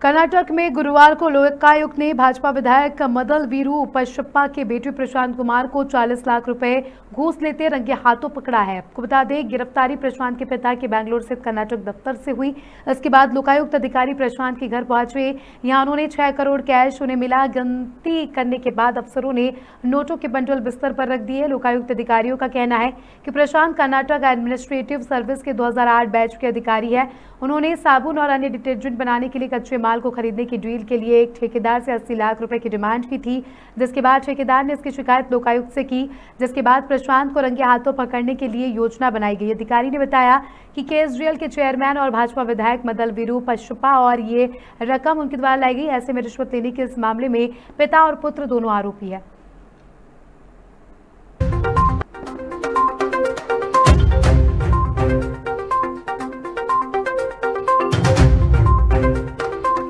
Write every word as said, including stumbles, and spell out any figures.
कर्नाटक में गुरुवार को लोकायुक्त ने भाजपा विधायक मदल वीरू पशप्पा के बेटे प्रशांत कुमार को चालीस लाख रुपए घूस लेते रंगे हाथों पकड़ा है। आपको बता दें, गिरफ्तारी प्रशांत के पिता के बैंगलोर स्थित कर्नाटक दफ्तर से हुई। इसके बाद लोकायुक्त अधिकारी प्रशांत के घर पहुंचे। यहां उन्होंने छह करोड़ कैश उन्हें मिला। गिनती करने के बाद अफसरों ने नोटों के बंडल बिस्तर पर रख दिए। लोकायुक्त अधिकारियों का कहना है कि प्रशांत कर्नाटक एडमिनिस्ट्रेटिव सर्विस के दो हजार आठ बैच के अधिकारी है। उन्होंने साबुन और अन्य डिटर्जेंट बनाने के लिए कच्चे माल को खरीदने की डील के लिए एक ठेकेदार से अस्सी लाख रुपए की डिमांड की थी, जिसके बाद ठेकेदार ने इसकी शिकायत लोकायुक्त से की, जिसके बाद प्रशांत को रंगे हाथों पकड़ने के लिए योजना बनाई गई। अधिकारी ने बताया कि केएसडीएल के चेयरमैन और भाजपा विधायक मदल वीरू पशप्पा और ये रकम उनके द्वारा लाई गई। ऐसे में रिश्वत लेने के इस मामले में पिता और पुत्र दोनों आरोपी है।